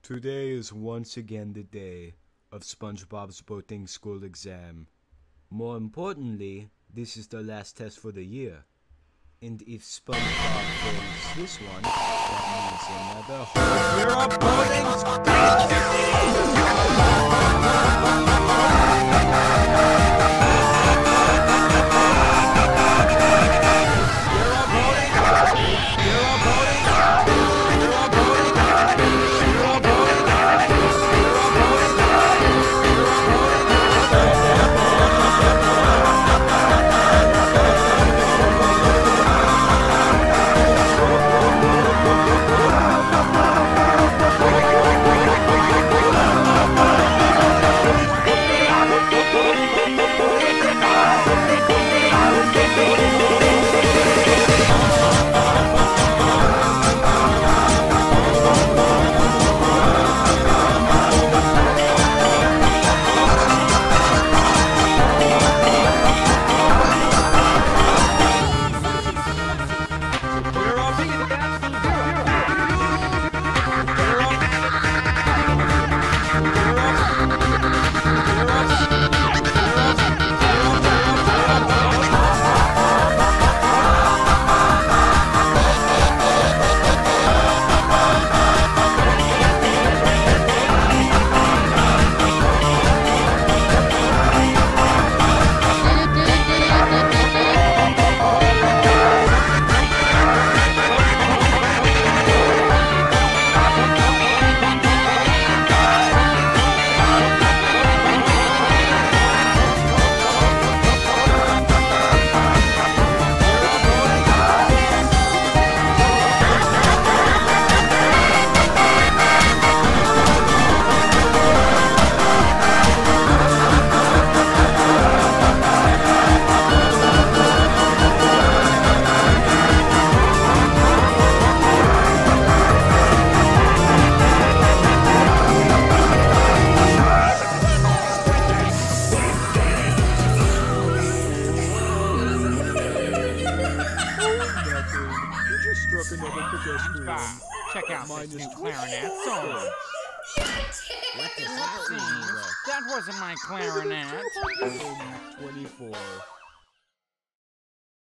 Today is once again the day of SpongeBob's boating school exam. More importantly, this is the last test for the year. And if SpongeBob fails this one, that means another whole year of boating Check out this new clarinet solo. What does that mean? That wasn't my clarinet. 24.